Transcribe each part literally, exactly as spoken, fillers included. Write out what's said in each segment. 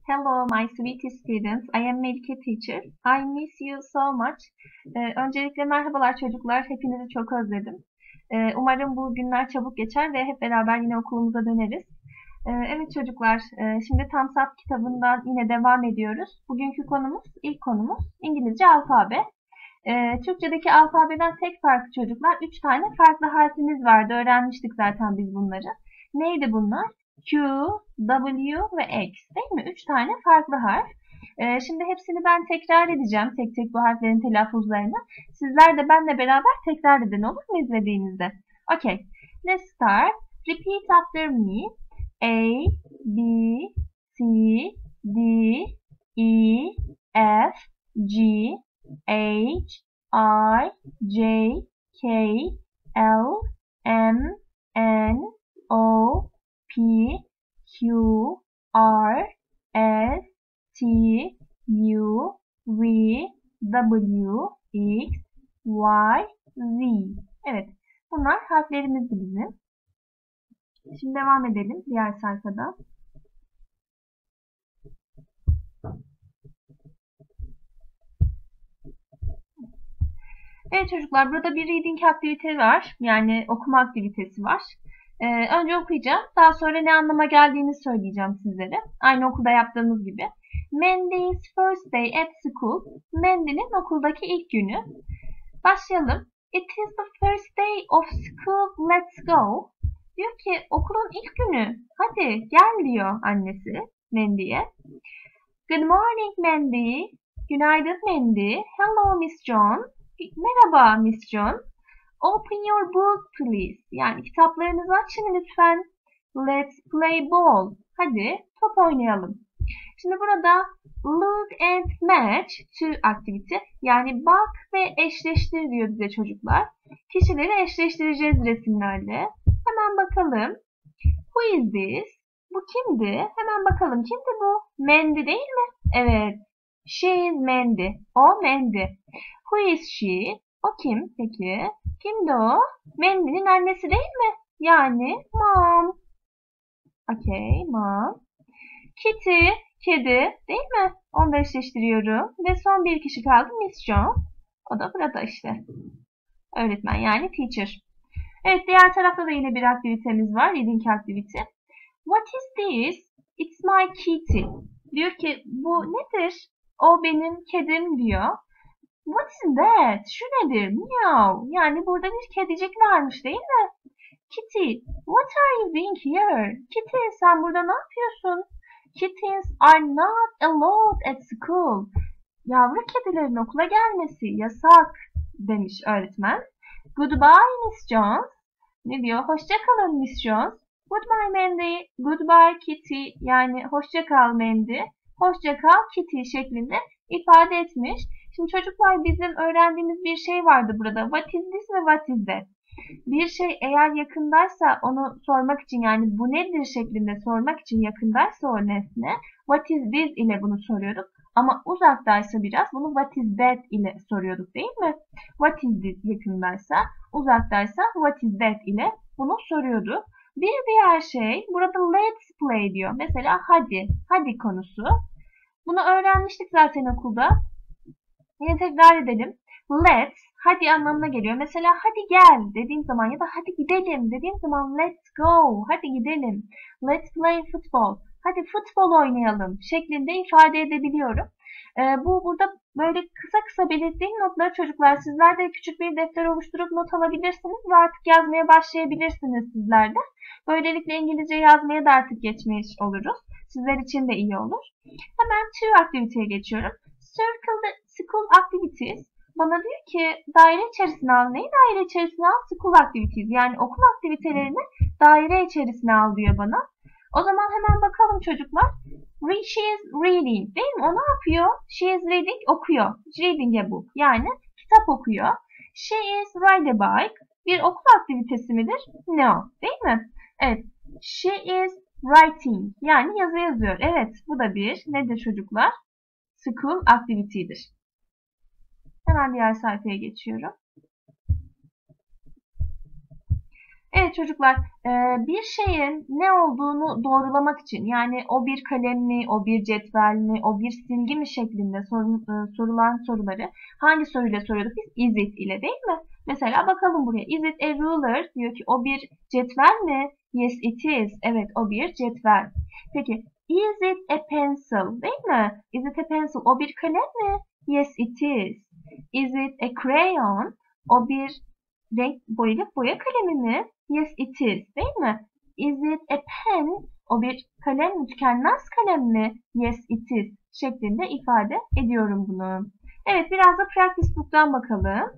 Hello, my sweet students. I am Melike teacher. I miss you so much. Ee, öncelikle merhabalar çocuklar. Hepinizi çok özledim. Ee, umarım bu günler çabuk geçer ve hep beraber yine okulumuza döneriz. Ee, evet çocuklar, e, şimdi Tam Sap kitabından yine devam ediyoruz. Bugünkü konumuz, ilk konumuz İngilizce alfabe. Ee, Türkçedeki alfabeden tek farkı çocuklar, üç tane farklı harfimiz vardı. Öğrenmiştik zaten biz bunları. Neydi bunlar? Q, W ve X, değil mi? Üç tane farklı harf. Ee, şimdi hepsini ben tekrar edeceğim. Tek tek bu harflerin telaffuzlarını. Sizler de benimle beraber tekrar edin, olur mu izlediğinizde? Okay. Let's start. Repeat after me. A, B, C, D, E, F, G, H, I, J, K, L, M, N, O, P, Q, R, S, T, U, V, W, X, Y, Z. Evet, bunlar harflerimizdi bizim. Şimdi devam edelim diğer sayfada. Evet çocuklar, burada bir reading aktivite var. Yani okuma aktivitesi var. Ee, önce okuyacağım. Daha sonra ne anlama geldiğini söyleyeceğim sizlere. Aynı okulda yaptığımız gibi. Mandy's first day at school. Mandy'nin okuldaki ilk günü. Başlayalım. It is the first day of school. Let's go. Diyor ki okulun ilk günü. Hadi gel diyor annesi Mandy'ye. Good morning Mandy. Günaydın Mandy. Hello Miss John. Merhaba Miss John. Open your book please. Yani kitaplarınızı açın lütfen. Let's play ball. Hadi top oynayalım. Şimdi burada look and match to activity. Yani bak ve eşleştir diyor bize çocuklar. Kişileri eşleştireceğiz resimlerle. Hemen bakalım. Who is this? Bu kimdi? Hemen bakalım. Kimdi bu? Mandy değil mi? Evet. She is Mandy. O Mandy. Who is she? O kim peki? Kimdi o? Mandy'nin annesi değil mi? Yani mom. Okay, mom. Kitty, kedi değil mi? Onu da eşleştiriyorum. Ve son bir kişi kaldı, Miss John. O da burada işte. Öğretmen yani teacher. Evet, diğer tarafta da yine bir aktivitemiz var. Reading aktivite. What is this? It's my kitty. Diyor ki bu nedir? O benim kedim diyor. What is that? Şu nedir? Meow. Yani burada bir kedicik varmış değil mi? Kitty, what are you doing here? Kitty, sen burada ne yapıyorsun? Kittens are not allowed at school. Yavru kedilerin okula gelmesi yasak demiş öğretmen. Goodbye Miss Jones. Ne diyor? Hoşça kalın Miss Jones. Goodbye Mandy. Goodbye Kitty. Yani hoşça kal Mandy. Hoşça kal Kitty şeklinde ifade etmiş. Şimdi çocuklar bizim öğrendiğimiz bir şey vardı burada. What is this ve what is that? Bir şey eğer yakındaysa onu sormak için yani bu nedir şeklinde sormak için yakındaysa o nesne what is this ile bunu soruyorduk. Ama uzaktaysa biraz bunu what is that ile soruyorduk değil mi? What is this yakındaysa, uzaktaysa what is that ile bunu soruyorduk. Bir diğer şey burada let's play diyor. Mesela hadi, hadi konusu. Bunu öğrenmiştik zaten okulda. Yine tekrar edelim. Let's, hadi anlamına geliyor. Mesela hadi gel dediğim zaman ya da hadi gidelim dediğim zaman let's go, hadi gidelim. Let's play football, hadi futbol oynayalım şeklinde ifade edebiliyorum. Ee, bu burada böyle kısa kısa belirttiğim notları çocuklar sizler de küçük bir defter oluşturup not alabilirsiniz ve artık yazmaya başlayabilirsiniz sizler de. Böylelikle İngilizce yazmaya da artık geçmiş oluruz. Sizler için de iyi olur. Hemen to aktiviteye geçiyorum. Circle the school activities. Bana diyor ki daire içerisine al. Neyi daire içerisine al? School activities. Yani okul aktivitelerini daire içerisine al diyor bana. O zaman hemen bakalım çocuklar. She is reading. Değil mi? O ne yapıyor? She is reading. Okuyor. Reading a book. Yani kitap okuyor. She is ride a bike. Bir okul aktivitesi midir? No. Değil mi? Evet. She is writing. Yani yazı yazıyor. Evet. Bu da bir. Nedir çocuklar? School activity'dir. Hemen diğer sayfaya geçiyorum. Evet çocuklar, e, bir şeyin ne olduğunu doğrulamak için, yani o bir kalem mi, o bir cetvel mi, o bir silgi mi şeklinde sorun, e, sorulan soruları hangi soruyla soruyorduk biz? Is it ile, değil mi? Mesela bakalım buraya. Is it a ruler? Diyor ki o bir cetvel mi? Yes it is. Evet, o bir cetvel. Peki is it a pencil? Değil mi? Is it a pencil? O bir kalem mi? Yes it is. Is it a crayon? O bir renk boyalı boya kalemi mi? Yes it is. Değil mi? Is it a pen? O bir kalem mi? Tükenmez kalem mi? Yes it is. Şeklinde ifade ediyorum bunu. Evet, biraz da practice book'tan bakalım.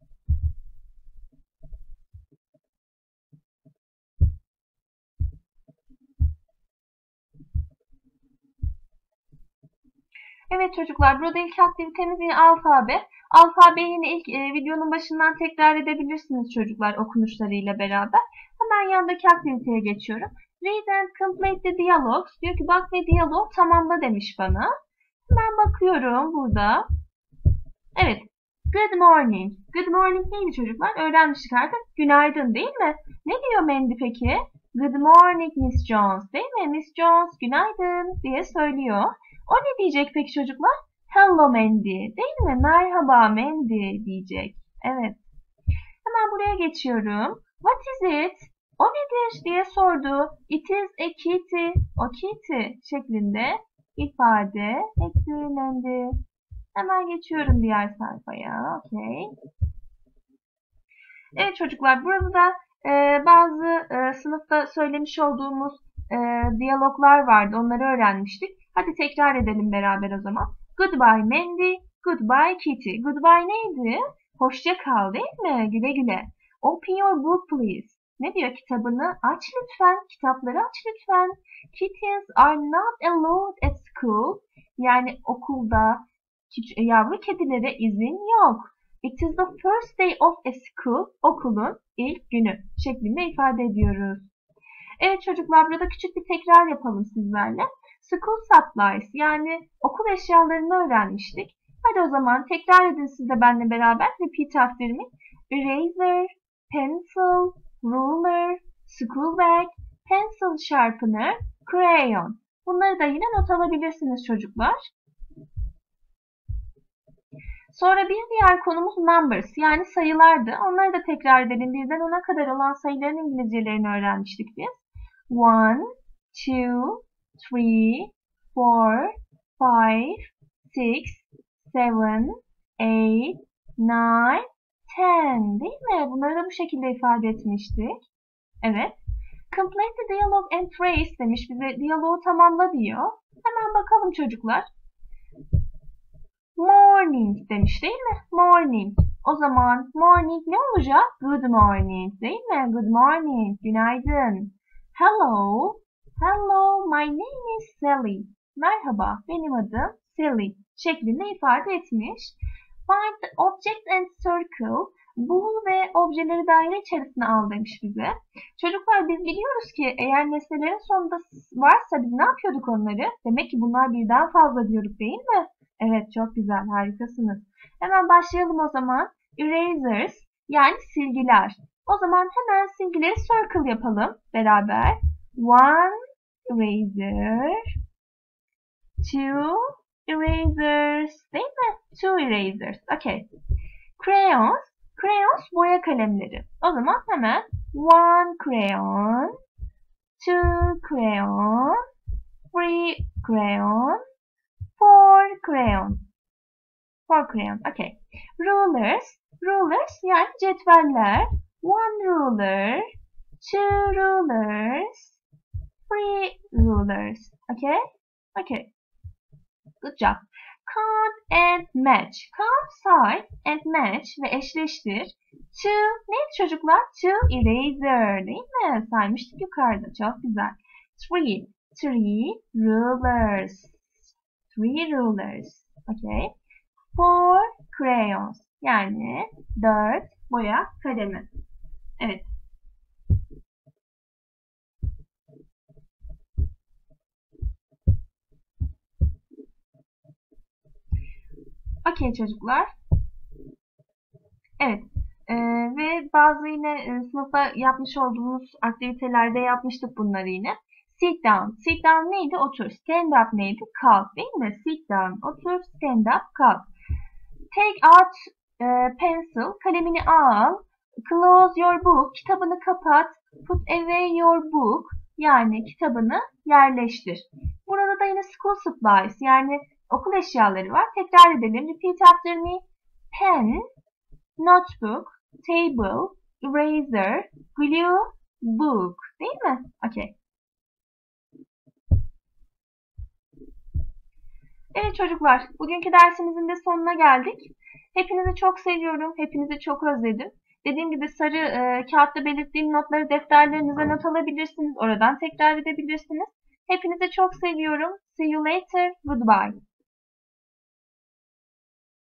Evet çocuklar, burada ilk aktivitemiz yine alfabe. Alfabeyi yine ilk e, videonun başından tekrar edebilirsiniz çocuklar okunuşlarıyla beraber. Hemen yandaki aktiviteye geçiyorum. Read and complete the dialogues. Diyor ki bak ve diyalog tamamla demiş bana. Hemen bakıyorum burada. Evet. Good morning. Good morning neydi çocuklar? Öğrenmiştik artık. Günaydın değil mi? Ne diyor Mandy peki? Good morning Miss Jones değil mi? Miss Jones günaydın diye söylüyor. O ne diyecek peki çocuklar? Hello Mandy değil mi? Merhaba Mandy diyecek. Evet. Hemen buraya geçiyorum. What is it? O nedir diye sordu. It is a kitty. O kitty şeklinde ifade etti Mandy. Hemen geçiyorum diğer sayfaya. Okay. Evet çocuklar, burada da e, bazı e, sınıfta söylemiş olduğumuz e, diyaloglar vardı. Onları öğrenmiştik. Hadi tekrar edelim beraber o zaman. Goodbye Mandy, goodbye Kitty. Goodbye neydi? Hoşça kal değil mi? Güle güle. Open your book please. Ne diyor? Kitabını aç lütfen. Kitapları aç lütfen. Kittens are not allowed at school. Yani okulda yavru kedilere izin yok. It is the first day of a school. Okulun ilk günü şeklinde ifade ediyoruz. Evet çocuklar, burada küçük bir tekrar yapalım sizlerle. School supplies yani okul eşyalarını öğrenmiştik. Hadi o zaman tekrar edin siz de benimle beraber. Repeat after me. Eraser, pencil, ruler, school bag, pencil sharpener, crayon. Bunları da yine not alabilirsiniz çocuklar. Sonra bir diğer konumuz numbers yani sayılardı. Onları da tekrar edelim. Birden ona kadar olan sayıların İngilizcelerini öğrenmiştik biz. one, two, three, four, five, six, seven, eight, nine, ten değil mi? Bunları da bu şekilde ifade etmiştik. Evet. Complete the dialogue and phrase demiş bize. Diyaloğu tamamla diyor. Hemen bakalım çocuklar. Morning demiş değil mi? Morning. O zaman morning ne olacak? Good morning değil mi? Good morning. Günaydın. Hello. Hello. My name is Sally. Merhaba. Benim adım Sally. Şeklinde ifade etmiş. Find the object and circle. Bul ve objeleri daire içerisine al demiş bize. Çocuklar biz biliyoruz ki eğer nesnelerin sonunda varsa biz ne yapıyorduk onları? Demek ki bunlar birden fazla diyorduk değil mi? Evet çok güzel, harikasınız. Hemen başlayalım o zaman. Erasers yani silgiler. O zaman hemen silgileri circle yapalım beraber. One eraser, two erasers, değil mi? Two erasers. Okay. Crayons, crayons boya kalemleri. O zaman hemen one crayon, two crayon, three crayon, Four crayon. Four crayon. Okay. Rulers. Rulers yani cetveller. One ruler. Two rulers. Three rulers. Okay? Okay. Good job. Count and match. Count, say and match ve eşleştir. Two neydi çocuklar? Two eraser değil mi? Saymıştık yukarıda. Çok güzel. Three. Three rulers. Three rulers. Okay. Four crayons. Yani dört boya kalemi. Evet. Okay çocuklar. Evet. Ee, ve bazı yine e, sınıfta yapmış olduğumuz aktivitelerde yapmıştık bunları yine. Sit down. Sit down neydi? Otur. Stand up neydi? Kalk, değil mi? Sit down. Otur. Stand up. Kalk. Take out e, pencil. Kalemini al. Close your book. Kitabını kapat. Put away your book. Yani kitabını yerleştir. Burada da yine school supplies, yani okul eşyaları var. Tekrar edelim. Repeat after me. Pen, notebook, table, eraser, glue, book. Değil mi? Okay. Evet çocuklar, bugünkü dersimizin de sonuna geldik. Hepinizi çok seviyorum, hepinizi çok özledim. Dediğim gibi sarı e, kağıtta belirttiğim notları defterlerinize not alabilirsiniz. Oradan tekrar edebilirsiniz. Hepinizi çok seviyorum. See you later. Goodbye.